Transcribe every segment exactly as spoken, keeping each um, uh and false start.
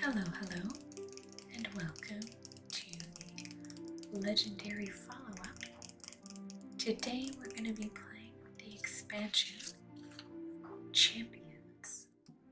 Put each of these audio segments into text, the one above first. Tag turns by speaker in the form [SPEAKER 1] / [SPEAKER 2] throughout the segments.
[SPEAKER 1] Hello, hello, and welcome to the Legendary follow-up. Today we're going to be playing the expansion Champions.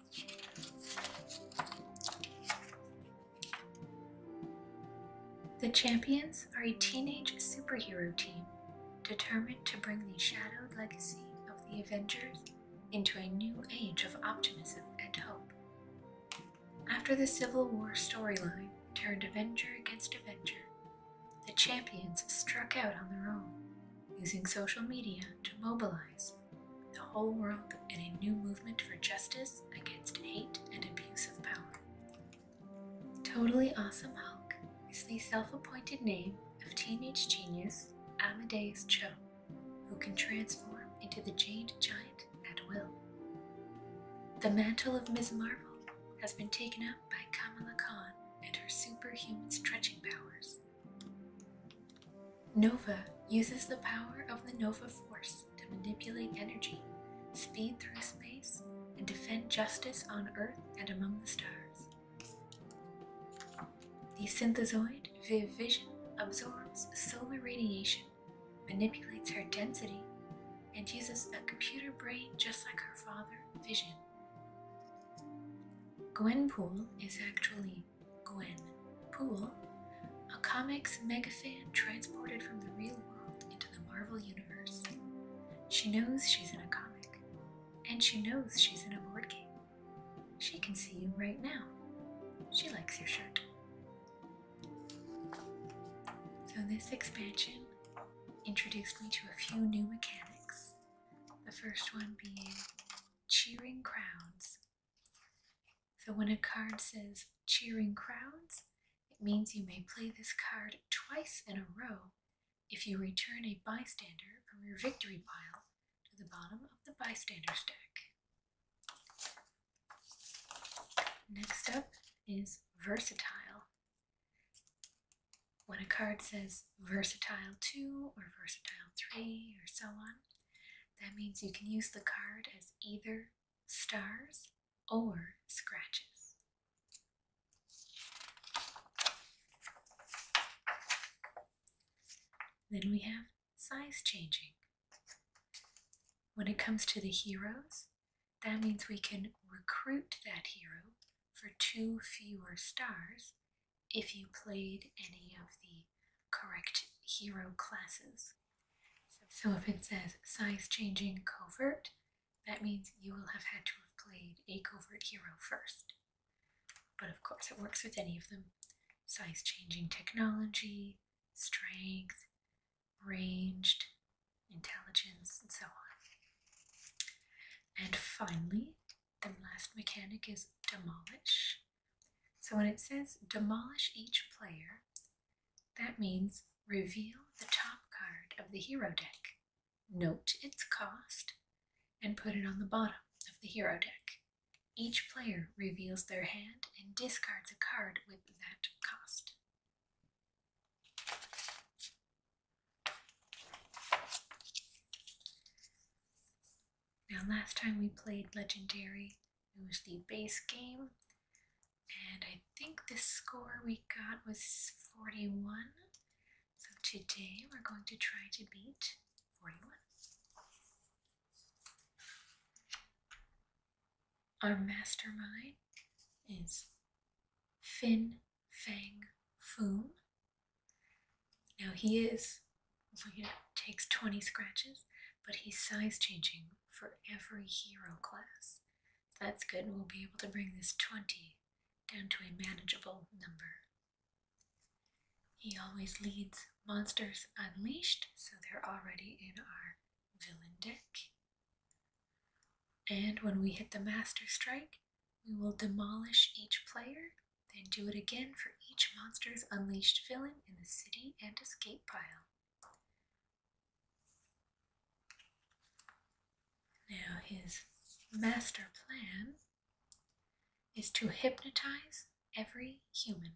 [SPEAKER 1] The Champions are a teenage superhero team determined to bring the shadowed legacy of the Avengers into a new age of optimism and hope. After the Civil War storyline turned Avenger against Avenger, the Champions struck out on their own, using social media to mobilize the whole world in a new movement for justice against hate and abuse of power. Totally Awesome Hulk is the self-appointed name of teenage genius Amadeus Cho, who can transform into the Jade Giant at will. The mantle of Miz Marvel has been taken up by Kamala Khan and her superhuman stretching powers. Nova uses the power of the Nova Force to manipulate energy, speed through space, and defend justice on Earth and among the stars. The synthezoid Viv Vision absorbs solar radiation, manipulates her density, and uses a computer brain just like her father, Vision. Gwenpool is actually Gwen Poole, a comics megafan transported from the real world into the Marvel Universe. She knows she's in a comic, and she knows she's in a board game. She can see you right now. She likes your shirt. So this expansion introduced me to a few new mechanics. The first one being cheering crowds. So when a card says cheering crowds, it means you may play this card twice in a row if you return a bystander from your victory pile to the bottom of the bystander's deck. Next up is versatile. When a card says versatile two or versatile three or so on, that means you can use the card as either stars or scratches. Then we have size changing. When it comes to the heroes, that means we can recruit that hero for two fewer stars if you played any of the correct hero classes. So if it says size changing covert, that means you will have had to have played a covert hero first. But of course it works with any of them. Size changing technology, strength, ranged, intelligence, and so on. And finally, the last mechanic is demolish. So when it says demolish each player, that means reveal the top card of the hero deck, note its cost, and put it on the bottom of the hero deck. Each player reveals their hand and discards a card with that cost. Now last time we played Legendary, it was the base game, and I think the score we got was forty-one. So today we're going to try to beat forty-one. Our mastermind is Fin Fang Foom. Now he is, you know, takes twenty scratches, but he's size changing for every hero class. That's good. We'll be able to bring this twenty down to a manageable number. He always leads Monsters Unleashed, so they're already in our villain deck. And when we hit the Master Strike, we will demolish each player, then do it again for each Monsters Unleashed villain in the city and escape pile. Now his master plan is to hypnotize every human.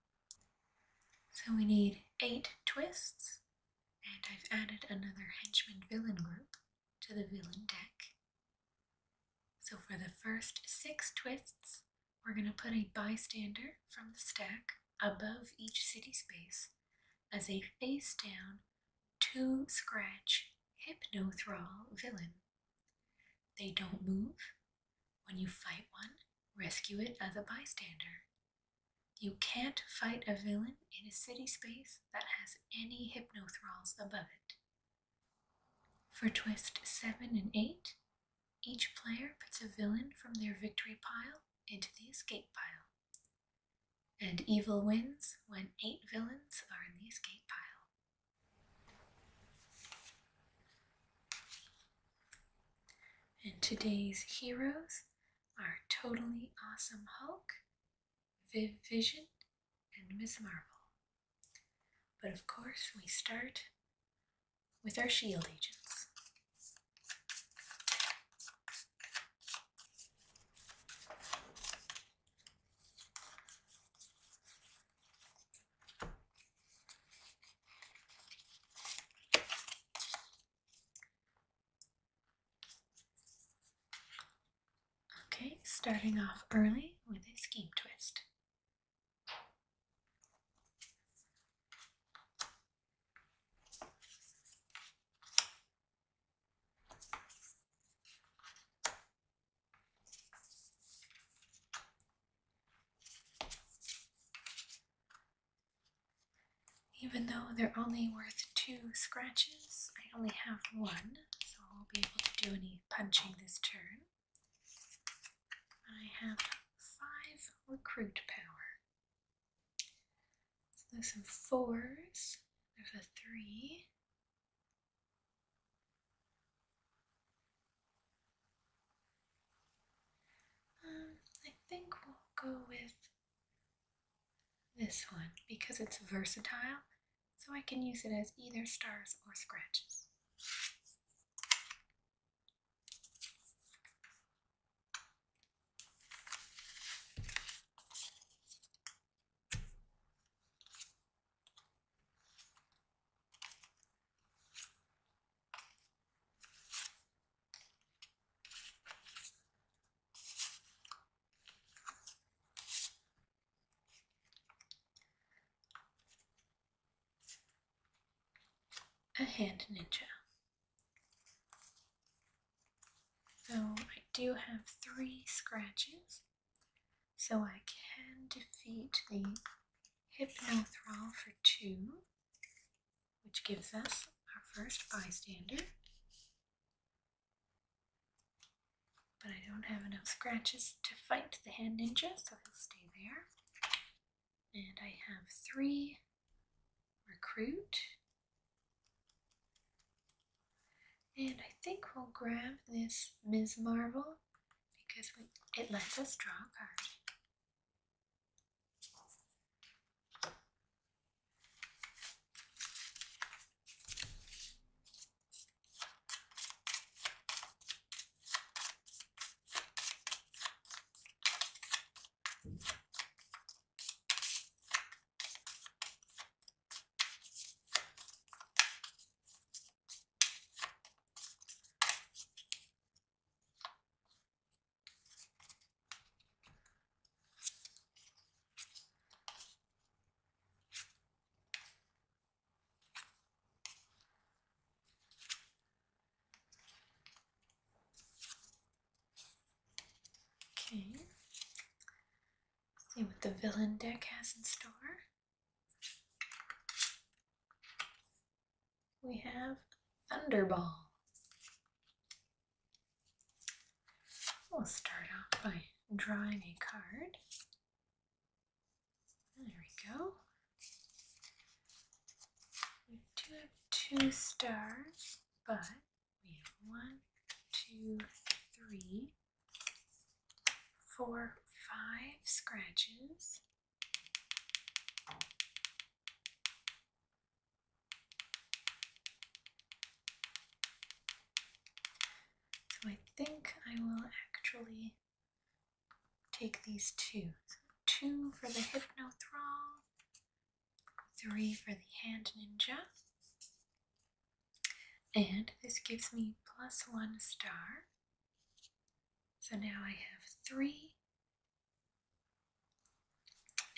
[SPEAKER 1] So we need eight twists, and I've added another henchman villain group to the villain deck. So for the first six twists, we're going to put a bystander from the stack above each city space as a face down two scratch Hypnothrall villain. They don't move. When you fight one, rescue it as a bystander. You can't fight a villain in a city space that has any Hypnothralls above it. For twist seven and eight, each player puts a villain from their victory pile into the escape pile. And evil wins when eight villains are in the escape pile. And today's heroes are Totally Awesome Hulk, Viv Vision, and Miz Marvel. But of course, we start with our shield agents. Okay, starting off early with a scheme twist. Even though they're only worth two scratches, I only have one, so I won't be able to do any punching this turn. I have five recruit power. So there's some fours, there's a three. Um, I think we'll go with this one because it's versatile, so I can use it as either stars or scratches. A hand ninja. So I do have three scratches, so I can defeat the Hypnothrall for two, which gives us our first bystander. But I don't have enough scratches to fight the hand ninja, so he'll stay there. And I have three recruit. And I think we'll grab this Miz Marvel because we, it lets us draw a card. Okay, let's see what the villain deck has in store. We have Thunderball. We'll start off by drawing a card. There we go. We do have two stars, but we have one, two, three, four, five scratches. So I think I will actually take these two. So two for the Hypnothrall, three for the Hand Ninja. And this gives me plus one star. So now I have three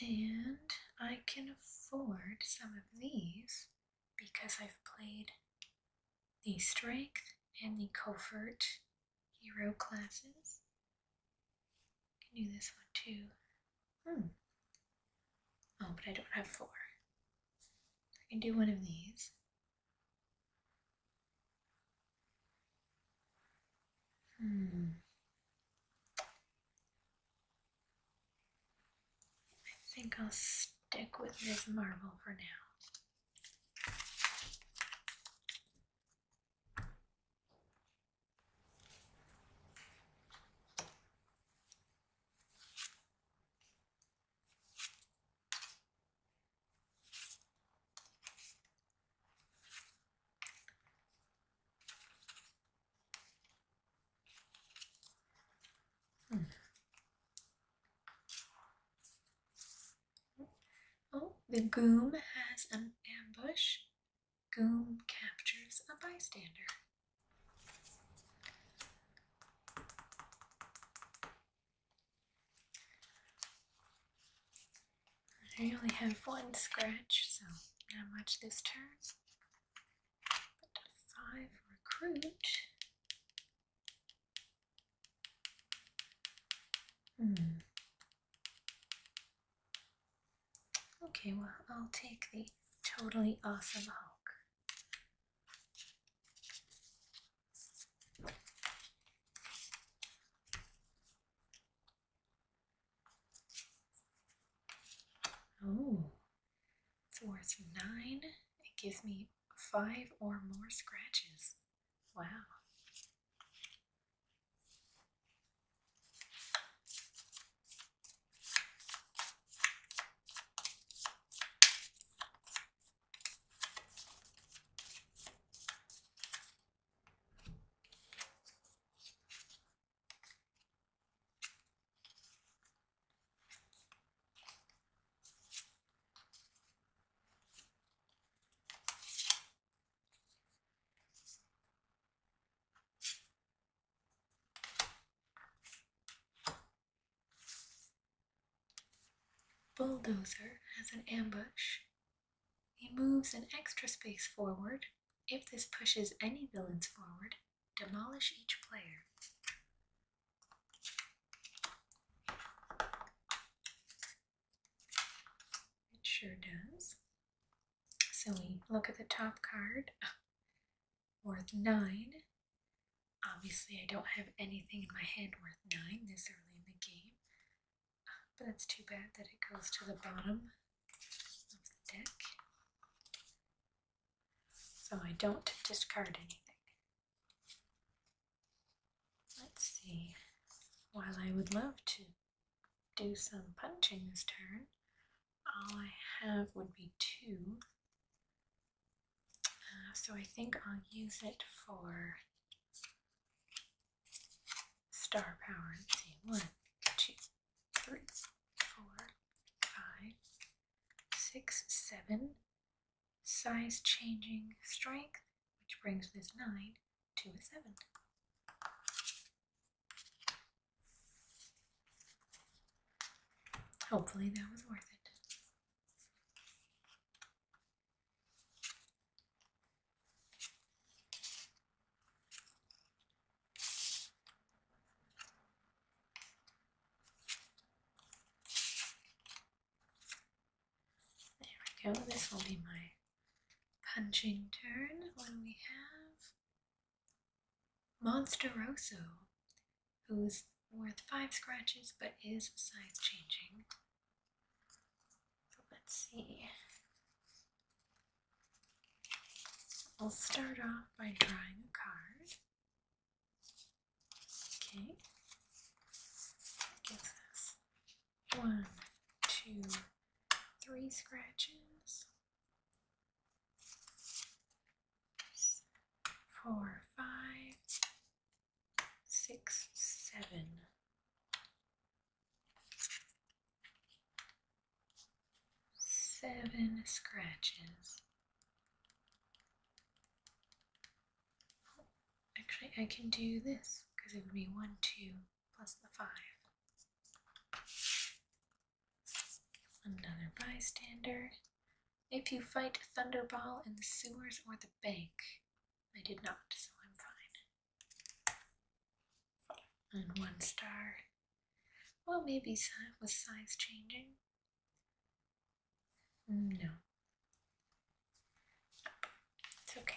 [SPEAKER 1] And I can afford some of these because I've played the Strength and the Comfort hero classes. I can do this one too. Hmm. Oh, but I don't have four. I can do one of these. Hmm. I think I'll stick with this marble for now. Hmm. Oh, the Goom has an ambush. Goom captures a bystander. I only have one scratch, so not much this turn. But a five recruit. Hmm. Okay, well, I'll take the totally awesome Hulk. Oh, it's worth nine. It gives me five or more scratches. Wow. Bulldozer has an ambush. He moves an extra space forward. If this pushes any villains forward, demolish each player. It sure does. So we look at the top card, worth nine. Obviously, I don't have anything in my hand worth nine this early in the game. But that's too bad that it goes to the bottom of the deck. So I don't discard anything. Let's see. While I would love to do some punching this turn, all I have would be two. Uh, so I think I'll use it for star power. Let's see. One, two, three, four, five, six, seven. Size changing strength, which brings this nine to a seven. Hopefully that was worth it. There we go. This will be my punching turn. What do we have? Monsteroso, who's worth five scratches but is size changing. So let's see. I'll start off by drawing a card. Okay. That gives us one, two, three scratches. Four, five, six, seven. Seven scratches. Oh, actually, I can do this because it would be one, two plus the five. bystander. If you fight Thunderball in the sewers or the bank. I did not, so I'm fine. And one star. Well, maybe was size changing? No. It's okay.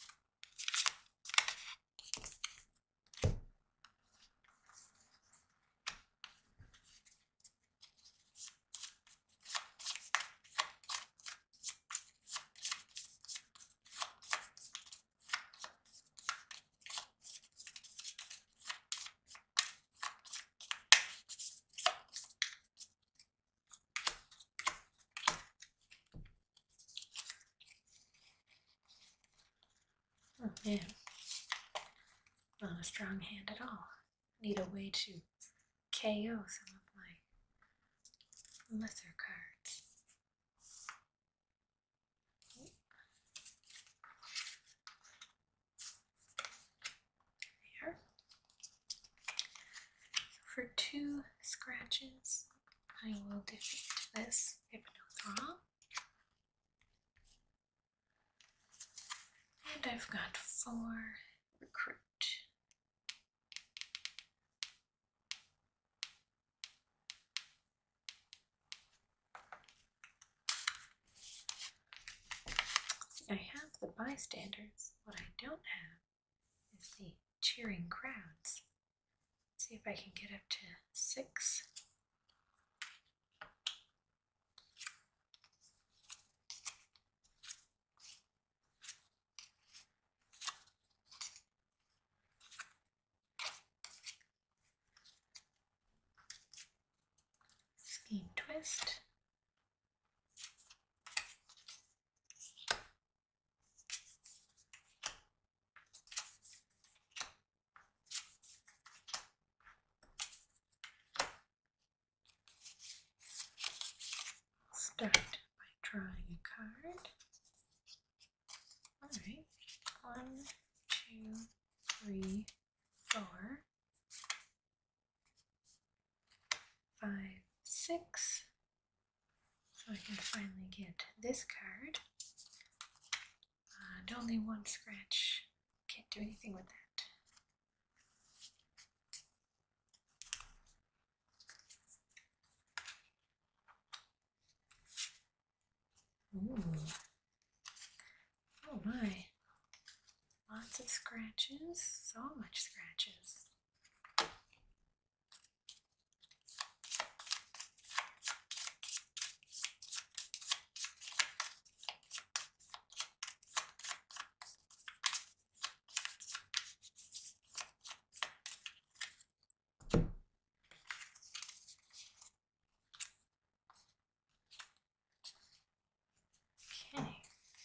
[SPEAKER 1] Oh man, not a strong hand at all. Need a way to K O some of my lesser cards. There. For two scratches, I will defeat this Hypnothral. And I've got four recruit. I have the bystanders. What I don't have is the cheering crowds. Let's see if I can get up to six. Scheme twist. Start by drawing a card. Alright, one, two, three, four, five, six. So I can finally get this card. Uh, and only one scratch. Can't do anything with that. Ooh. Oh my. Lots of scratches. So much scratches. Okay.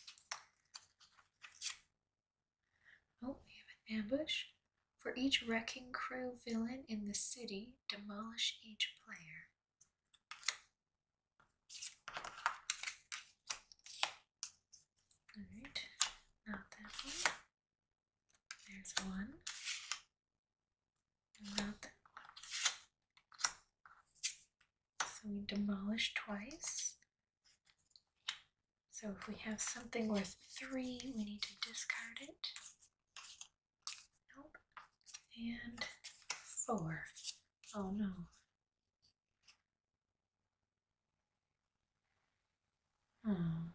[SPEAKER 1] Oh, we have an ambush. For each Wrecking Crew villain in the city, demolish each player. Alright, not that one. There's one. Not that one. So we demolish twice. So if we have something worth three, we need to discard it. Nope. And four. Oh no. Oh.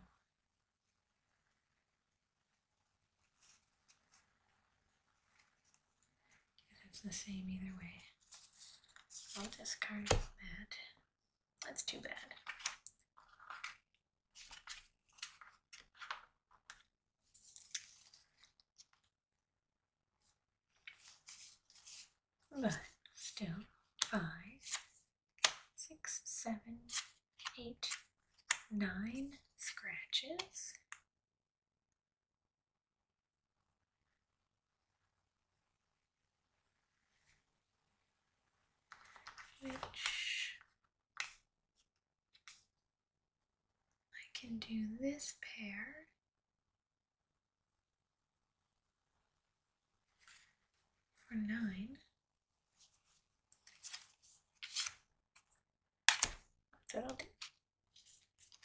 [SPEAKER 1] It's the same either way. I'll discard that. That's too bad. But still, five, six, seven, eight, nine scratches. Which I can do this pair. For nine. That's what I'll do.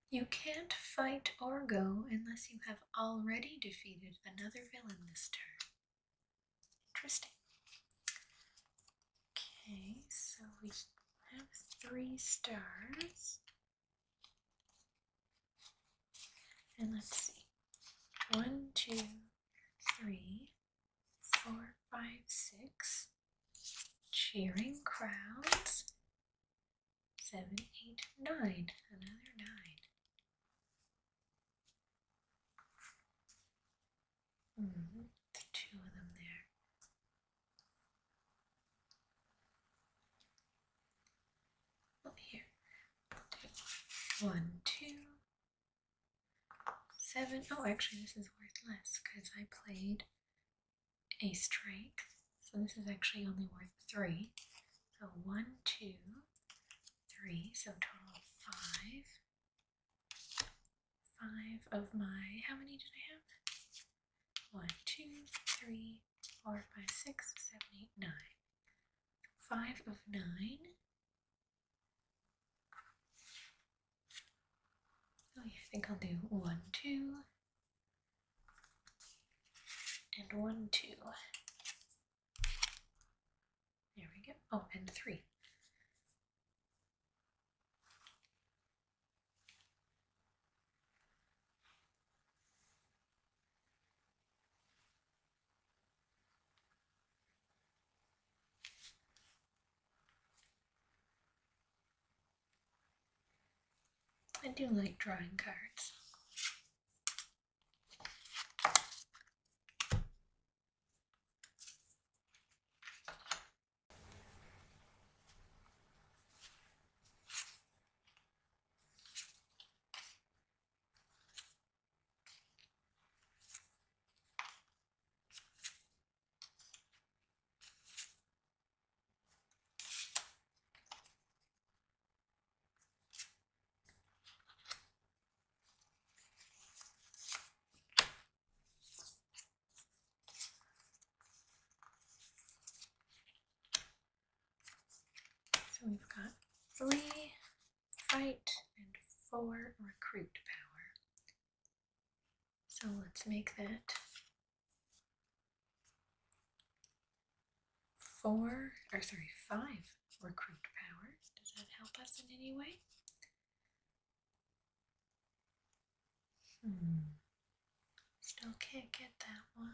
[SPEAKER 1] You can't fight or go unless you have already defeated another villain this turn. Interesting. Okay, so we have three stars. And let's see. One, two, three, four, five, six. Cheering crowds. Seven, eight, nine. Another nine. Mm-hmm. Two of them there. Oh, here. Two. One, two. Seven. Oh, actually, this is worth less because I played a strength. So this is actually only worth three. So one, two, three. So total of five. Five of my, how many did I have? One, two, three, four, five, six, seven, eight, nine. Five of nine. Oh yeah, I think I'll do one, two, and one, two. There we go. Oh, and three. I do like drawing cards. So we've got three fight and four recruit power. So let's make that four, or sorry, five recruit power. Does that help us in any way? Hmm. Still can't get that one.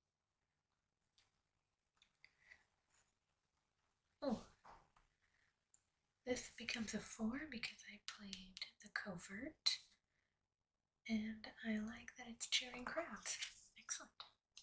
[SPEAKER 1] Oh. This becomes a four because I played the covert. And I like that it's cheering crowds. Excellent.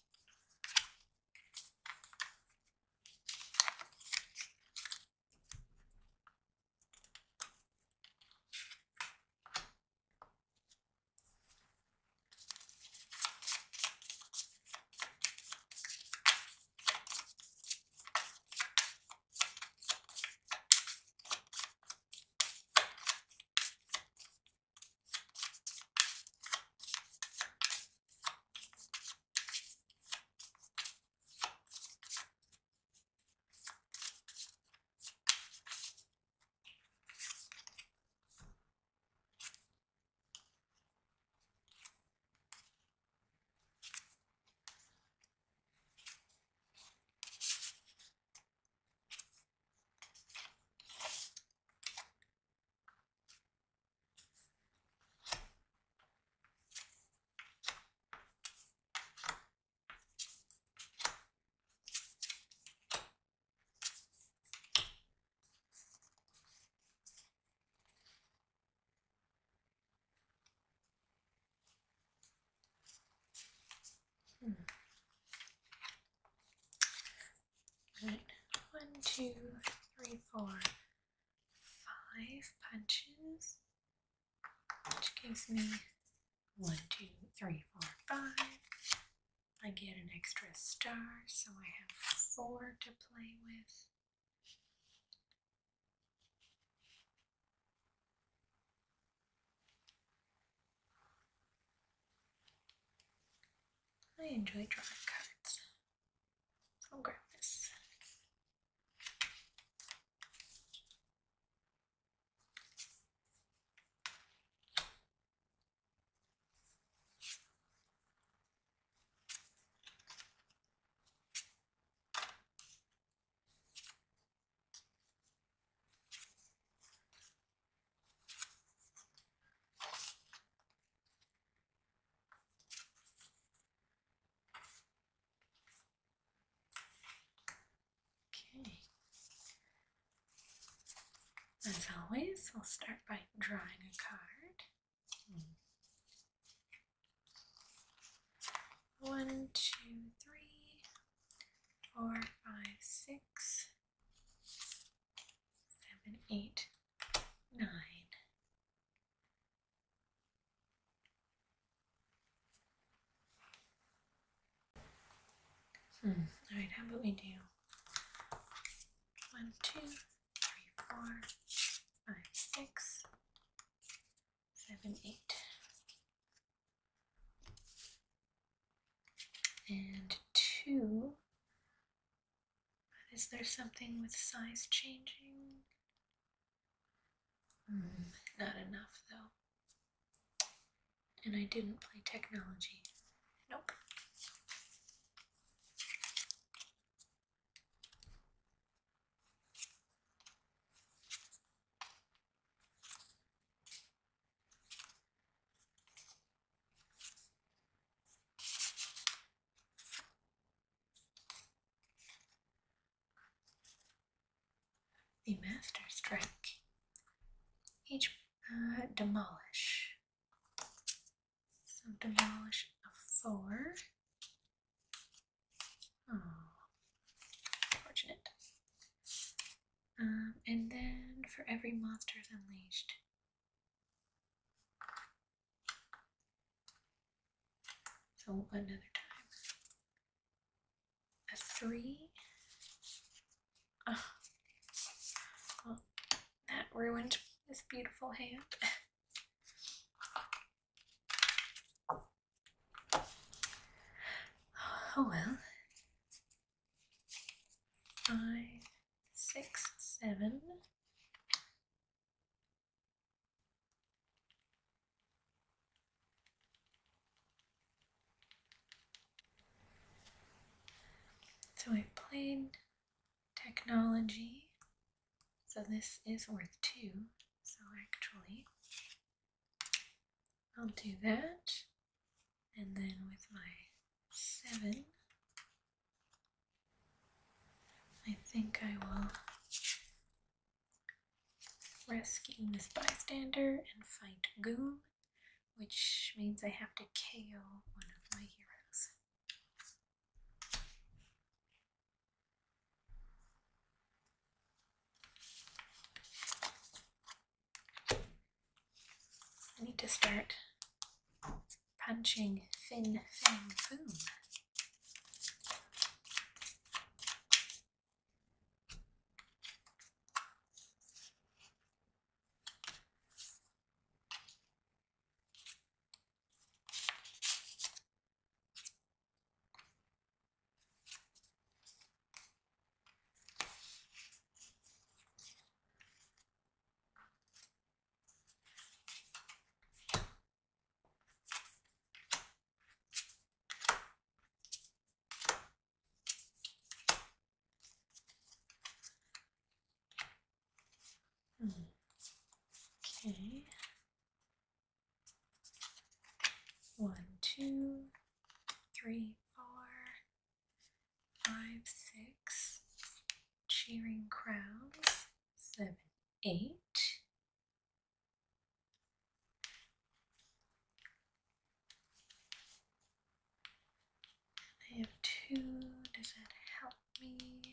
[SPEAKER 1] Hmm. Right. One, two, three, four, five punches, which gives me one, two, three, four, five. I get an extra star, so I have four to play with. I enjoy drawing cards. So I'll grab this. As always, we'll start by drawing a card. One, two, three, four, five, six, seven, eight, nine. Hmm. All right, how about we do one, two, three, four, five, six, seven, eight. And two. Is there something with size changing? Mm, not enough though. And I didn't play technology. Nope. The Master Strike. Each uh, demolish. So demolish a four. Oh, fortunate. Um, and then for every monster is unleashed. So another time. A three. Oh, well, that ruined this beautiful hand. Oh well. Five, six, seven. So I've played technology, so this is worth two. So actually, I'll do that, and then with my seven, I think I will rescue this bystander and fight Goom, which means I have to K O one of my heroes. I need to start punching Fin Fang Foom. Okay. One, two, three, four, five, six. Cheering crowds. Seven, eight. I have two. Does that help me?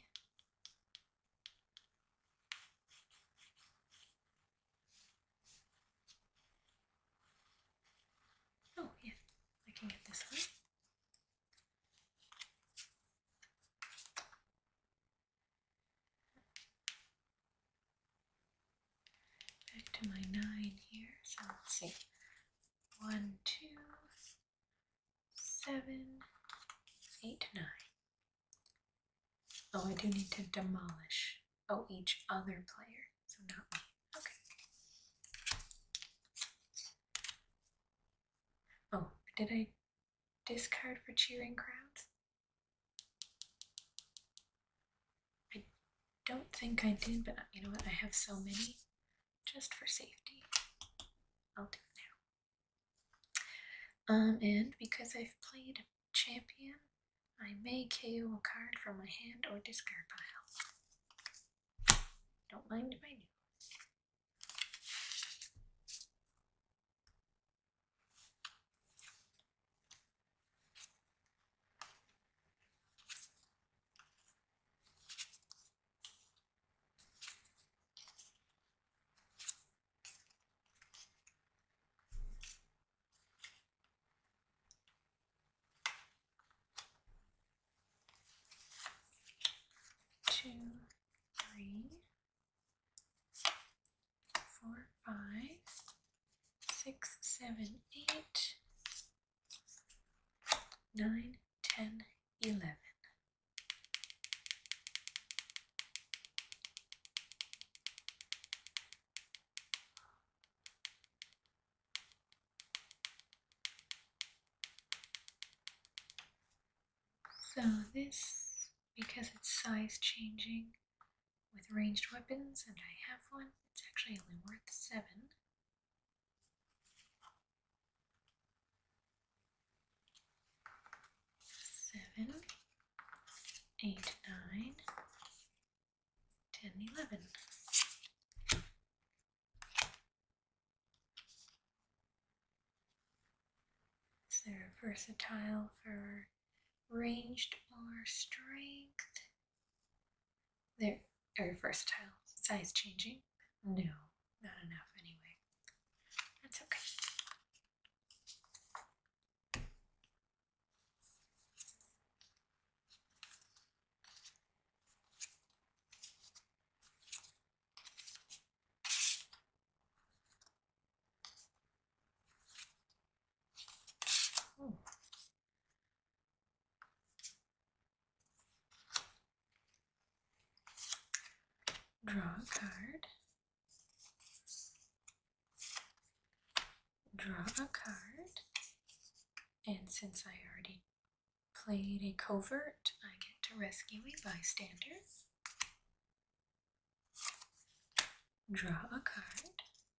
[SPEAKER 1] Oh, yeah, I can get this one. Back to my nine here. So let's see. One, two, seven, eight, nine. Oh, I do need to demolish. Oh, each other player. So not me. Okay. Oh, did I discard for cheering crowds? I don't think I did, but you know what? I have so many. Just for safety, I'll do it now. Um, and because I've played champion, I may K O a card from my hand or discard pile. Don't mind if I do. seven, eight, nine, ten, eleven. So this, because it's size changing with ranged weapons, and I have one, it's actually only worth seven. Seven, eight, nine, ten, eleven. Is there versatile for ranged or strength? There, or versatile, size changing? No, not enough anyway. That's okay. Oh. Draw a card. Draw a card. And since I already played a covert, I get to rescue a bystander. Draw a card.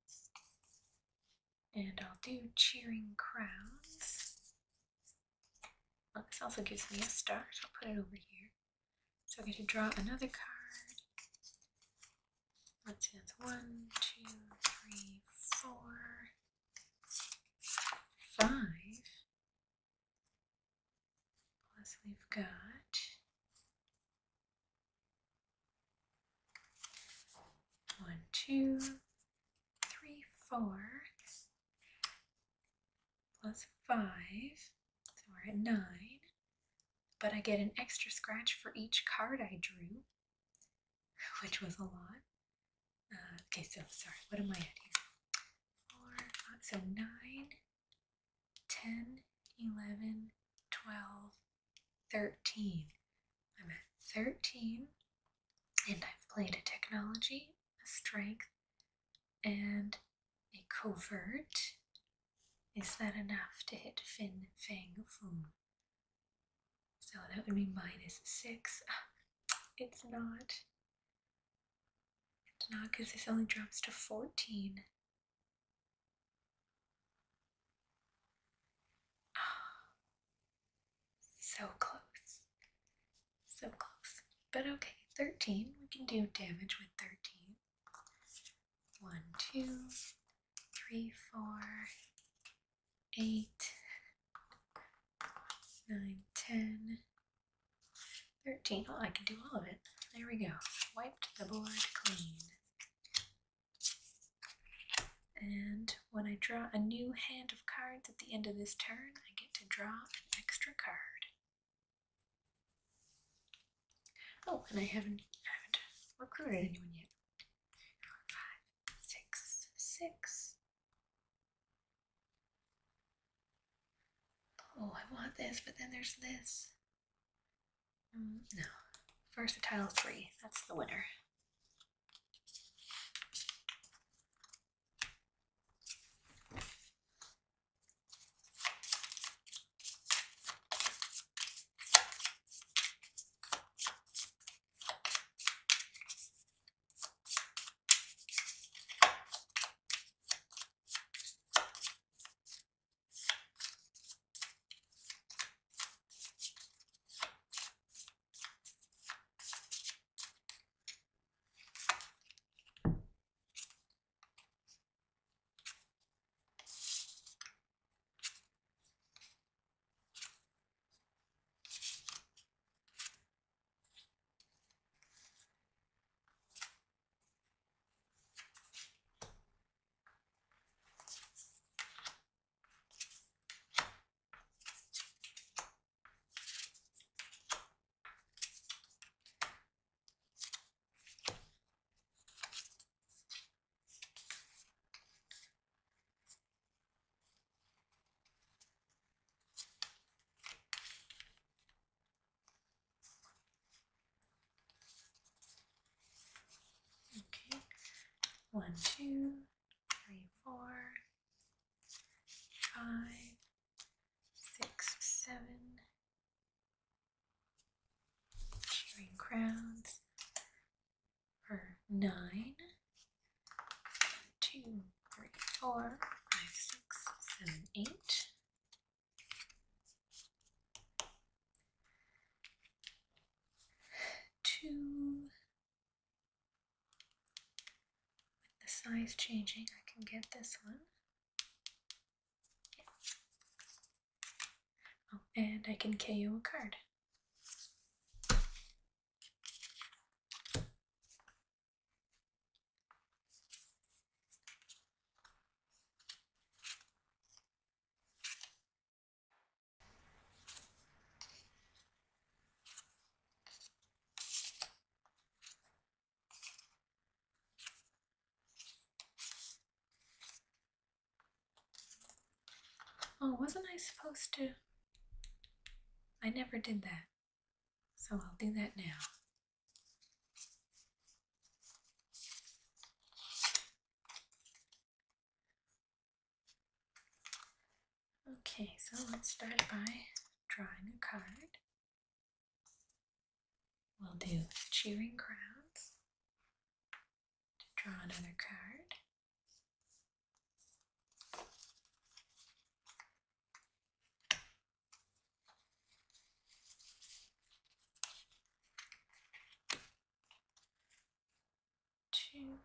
[SPEAKER 1] And I'll do Cheering Crowns. Oh, this also gives me a star, so I'll put it over here. So I get to draw another card. Let's see, that's one, two, three, four, five. Plus we've got one, two, three, four, plus five, so we're at nine. But I get an extra scratch for each card I drew, which was a lot. Uh, okay, so sorry, what am I at here? Four, five, so nine, ten, eleven, twelve, thirteen. I'm at thirteen, and I've played a technology, a strength, and a covert. Is that enough to hit Fin Fang Foom? So that would be minus six. It's not. It's not, because this only drops to fourteen. Oh, so close. So close. But okay, thirteen. We can do damage with thirteen. One, two, three, four, eight, nine, ten, thirteen. Oh, I can do all of it. There we go. Wiped the board clean. And when I draw a new hand of cards at the end of this turn, I get to draw an extra card. Oh, and I haven't, haven't recruited anyone yet. Five, six, six. Oh, I want this, but then there's this. Mm, no. Versatile three. That's the winner. One, two, three, four, five, six, seven. Cheering crowns for nine. Two, three, four, five, six, seven, eight. Two. With the size changing, I can get this one. Oh, and I can K O a card. Oh, wasn't I supposed to? I never did that. So I'll do that now. Okay, so let's start by drawing a card. We'll do Cheering Crowns to draw another card. Two,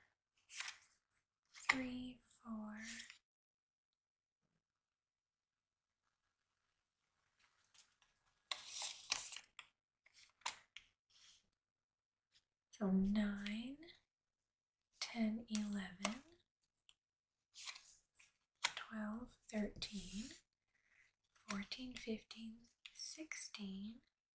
[SPEAKER 1] three, four. So nine, ten, eleven, twelve, thirteen, fourteen, fifteen, sixteen.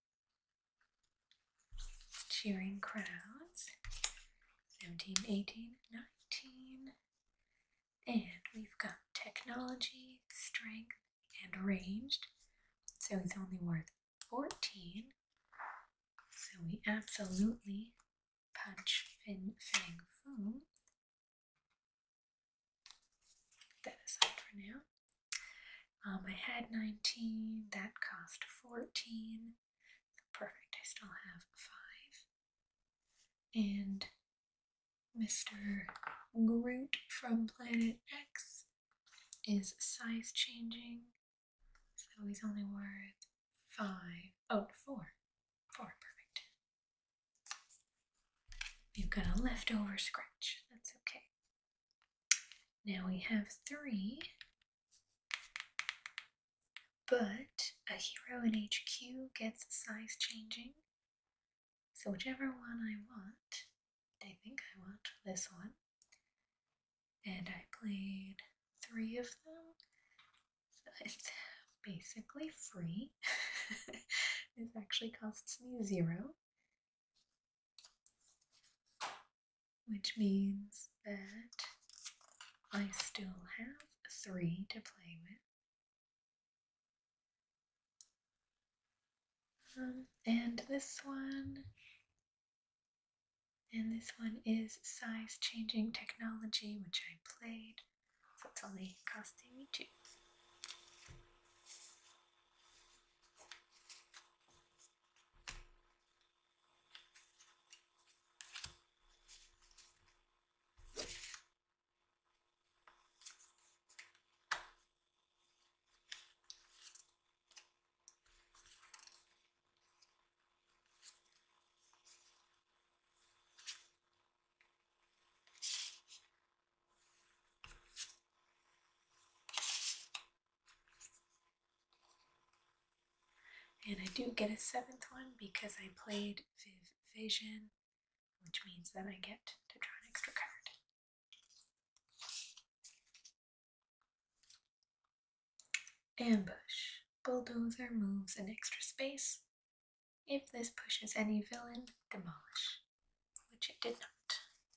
[SPEAKER 1] Cheering Crowns. seventeen, eighteen, nineteen. And we've got Technology, Strength, and Ranged. So he's only worth fourteen. So we absolutely punch Fin Fang Foom. Put that aside for now. Um, I had nineteen, that cost fourteen. Perfect, I still have five. And Mister Groot from Planet X is size changing. So he's only worth five. Oh, four. Four, perfect. We've got a leftover scratch. That's okay. Now we have three, but a hero in H Q gets size changing. So whichever one I want, I think I want this one. And I played three of them. So it's basically free. This actually costs me zero. Which means that I still have three to play with. Um, and this one, and this one is size changing technology, which I played, so it's only costing me two. And I do get a seventh one because I played Viv Vision, which means that I get to draw an extra card. Ambush. Bulldozer moves an extra space. If this pushes any villain, demolish, which it did not.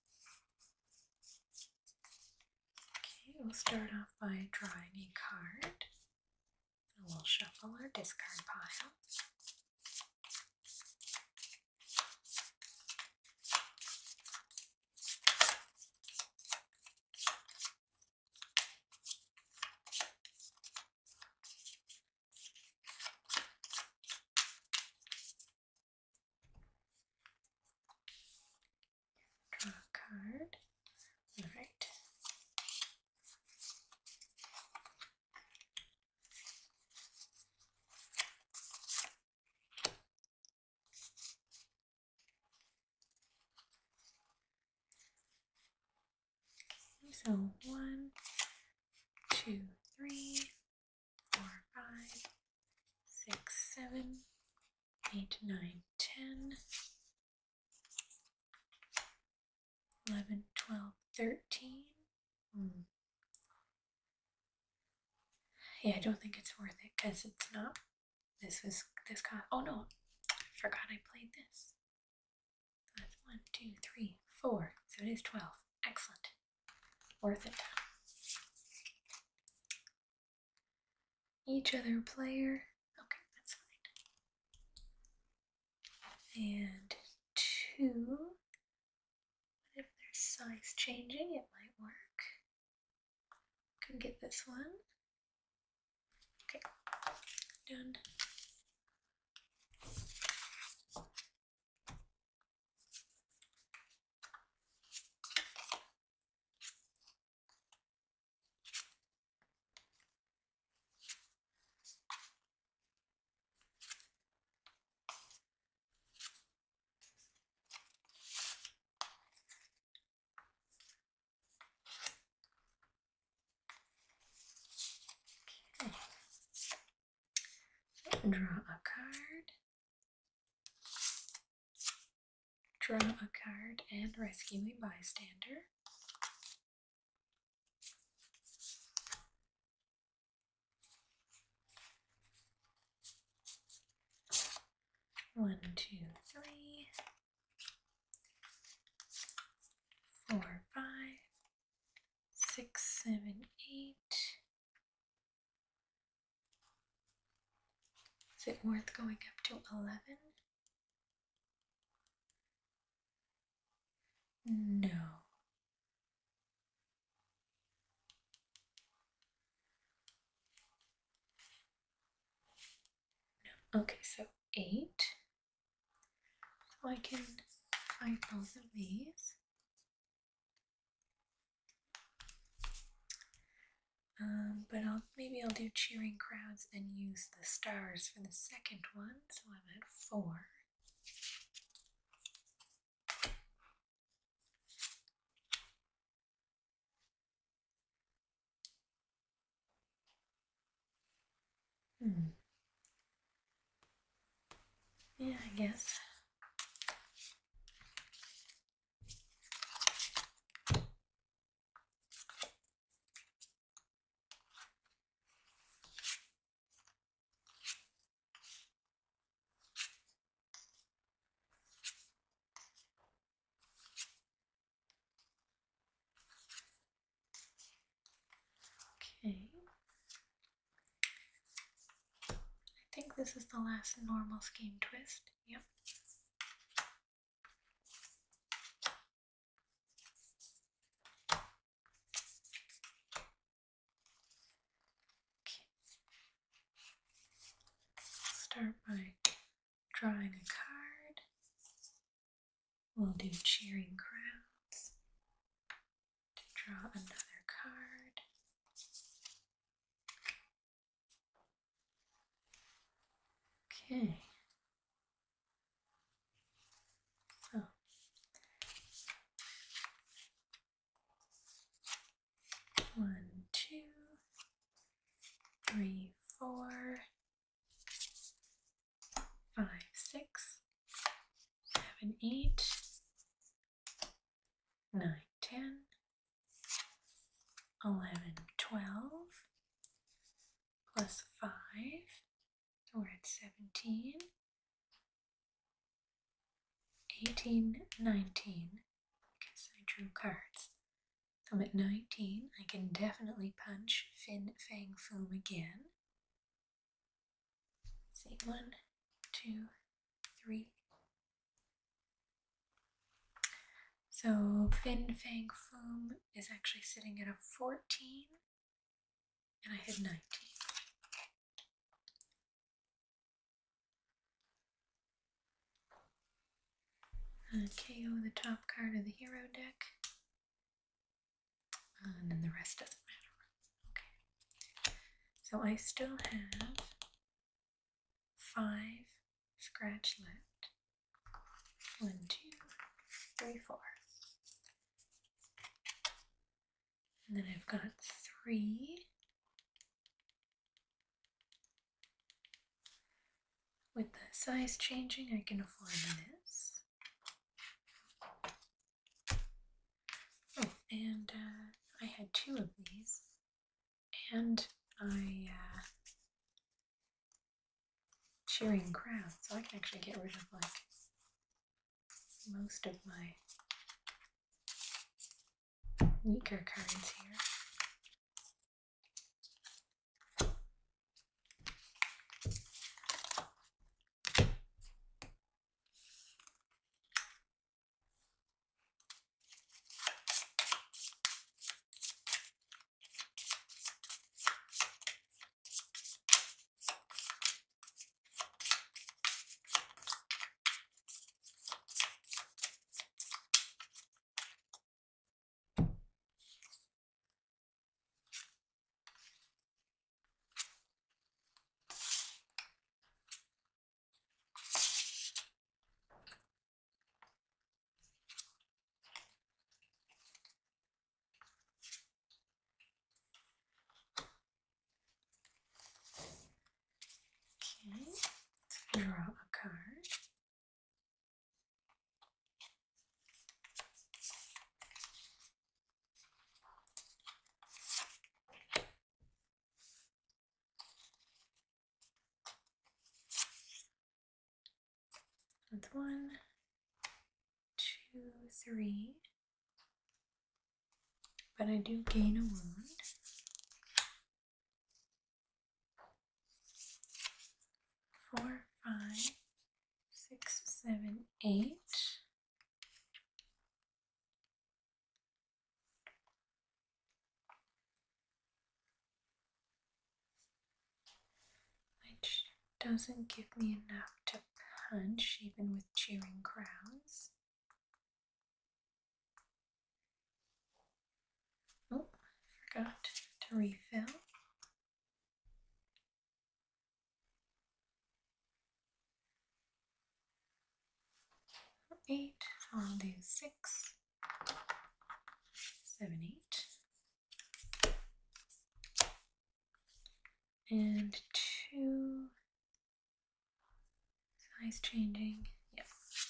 [SPEAKER 1] Okay, we'll start off by drawing a card. We'll shuffle our discard pile. card. All right. So one, two, three, four, five, six, seven, eight, nine, ten, eleven, twelve, thirteen. Hmm. Yeah, I don't think it's worth it because it's not. This was this cost. Oh no, I forgot I played this. So that's one, two, three, four. So it is twelve. Excellent. Worth it. Each other player. Okay, that's fine. And two. What if there's size changing? It might work. Can get this one. Okay, done. Draw a card. Draw a card and rescue a bystander. One, two, three, four, five, six, seven, eight. Is it worth going up to eleven? No. No. Okay, so eight. So I can fight both of these. Um, but I'll maybe I'll do cheering crowds and use the stars for the second one. So I'm at four. Hmm. Yeah, I guess. Okay. I think this is the last normal scheme twist. Yep. Okay. Start by drawing a card. We'll do cheering crowds to draw another card. Okay. So one, two, three, four, five, six, seven, eight, nine, ten, eleven, twelve, plus five, so we're at seventeen, eighteen, nineteen, because I drew cards. So I'm at nineteen. I can definitely punch Fin Fang Foom again. Let's see, one, two, three. So Fin Fang Foom is actually sitting at a fourteen, and I had nineteen. uh, K O the top card of the hero deck. And then the rest doesn't matter. Okay. So I still have five scratch left. One, two, three, four. And then I've got three. With the size changing, I can afford this. Oh, and uh, I had two of these. And I uh, cheering crowd, so I can actually get rid of like most of my weaker cards here. Okay, draw a card. That's one, two, three. But I do gain a wound. Four, five, six, seven, eight. Which doesn't give me enough to punch, even with cheering crowds. Oh, forgot to refill. Eight, so I'll do six, seven, eight. And two, size changing, yep.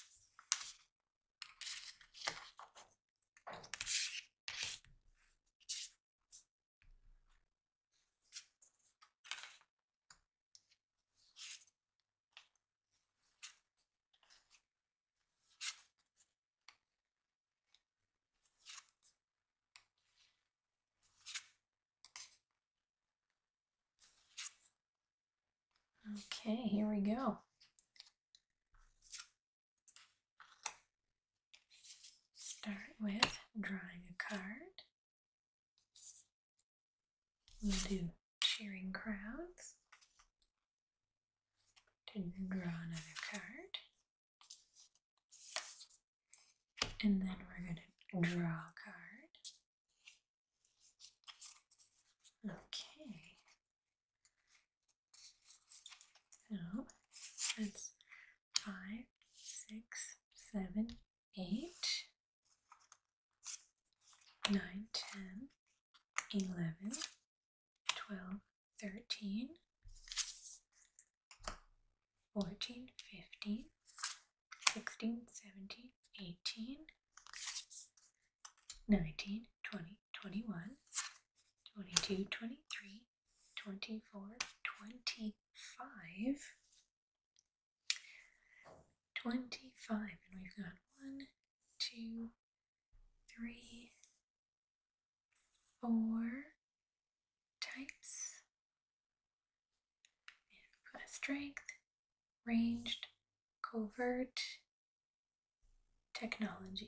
[SPEAKER 1] Okay, here we go. Start with drawing a card. We'll do cheering crowds to draw another card. And then we're going to draw a card. Okay. So that's five, six, seven, eight, nine, ten, eleven, twelve, thirteen, fourteen, fifteen, sixteen, seventeen, eighteen, nineteen, twenty, twenty-one, twenty-two, twenty-three, twenty-four, twenty-five, twenty-five, and we've got one, two, three, four types. And we've got strength, ranged, covert, technology.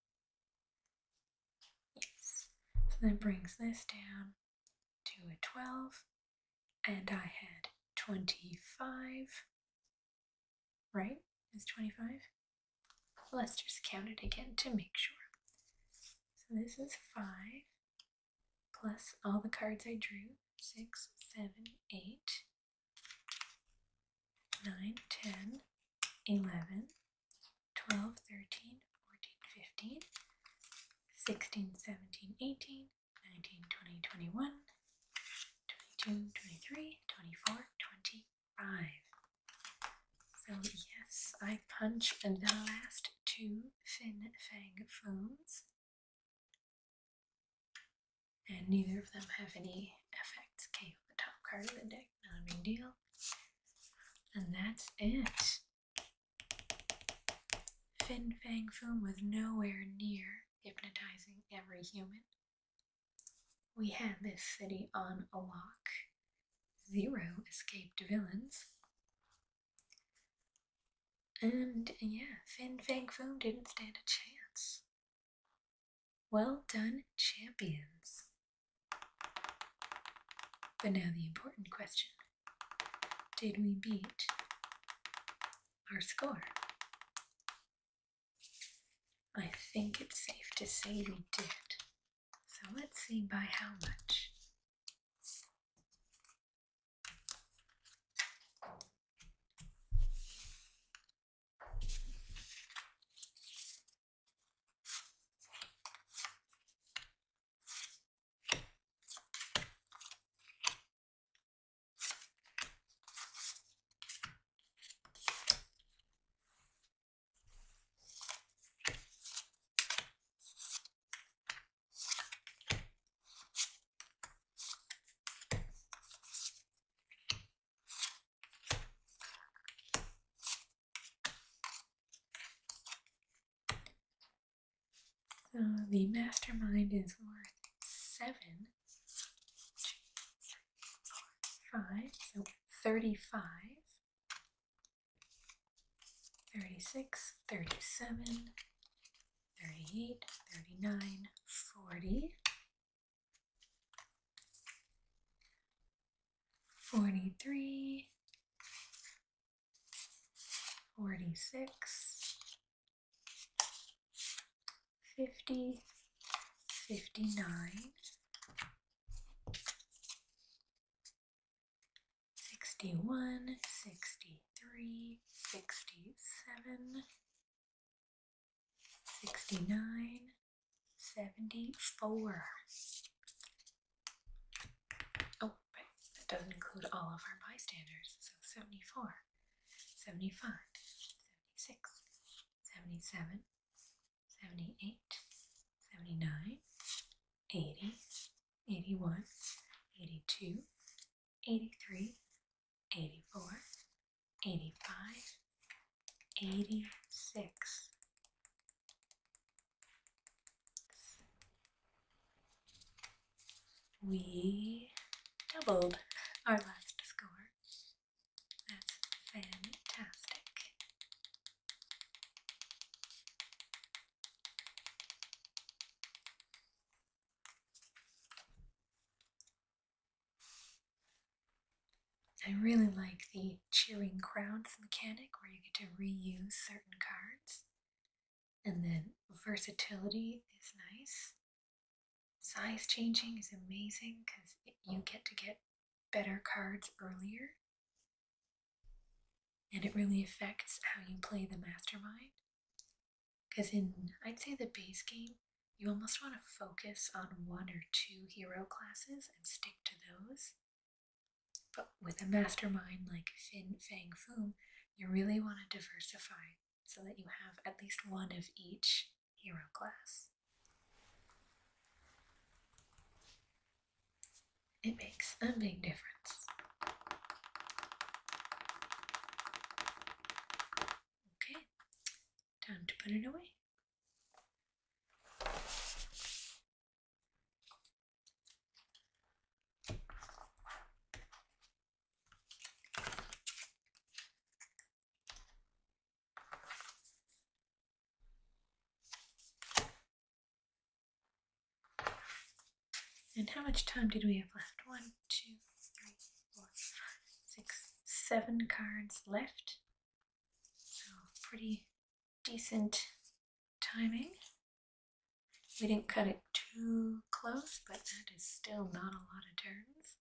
[SPEAKER 1] Yes, so that brings this down to a twelve, and I had twenty-five, right? Is twenty-five? let's just count it again to make sure. So this is five plus all the cards I drew. Six, seven, eight, nine, ten, eleven, twelve, thirteen, fourteen, fifteen, sixteen, seventeen, eighteen, nineteen, twenty, twenty-one, twenty-two, twenty-three, twenty-four, twenty-five. So yes, I punched the last two Fin Fang Fooms, and neither of them have any effects. K O the top card of the deck, not a big deal. And that's it. Fin Fang Foom was nowhere near hypnotizing every human. We had this city on a lock. Zero escaped villains. And yeah, Fin Fang Foom didn't stand a chance. Well done, champions. But now the important question. Did we beat our score? I think it's safe to say we did. So let's see by how much. So the mastermind is worth seven, five, so thirty-five, thirty-six, thirty-seven, thirty-eight, thirty-nine, forty, forty-three, forty-six, fifty, fifty-nine, sixty-one, sixty-three, sixty-seven, sixty-nine, seventy-four. Oh, right, that doesn't include all of our bystanders, so seventy-four, seventy-five, seventy-six, seventy-seven, seventy-eight, seventy-nine, eighty, eighty-one, eighty-two, eighty-three, eighty-four, eighty-five, eighty-six. We doubled our last score. That's fantastic. I really like the cheering crowds mechanic where you get to reuse certain cards. And then versatility is nice. Size changing is amazing because you get to get better cards earlier. And it really affects how you play the mastermind. Because in, I'd say, the base game, you almost want to focus on one or two hero classes and stick to those. But with a mastermind like Fin Fang Foom, you really want to diversify so that you have at least one of each hero class. It makes a big difference. Okay, time to put it away. And how much time did we have left? One, two, three, four, five, six, seven cards left. So pretty decent timing. We didn't cut it too close, but that is still not a lot of turns.